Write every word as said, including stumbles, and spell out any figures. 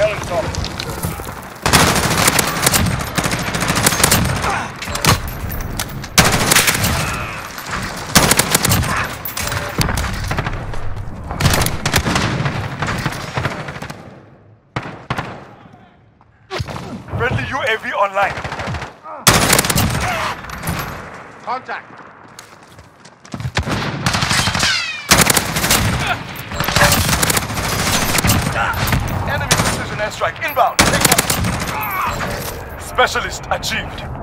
Barrel top. Friendly U A V online. Contact. Enemy precision airstrike inbound. Take cover. Specialist achieved.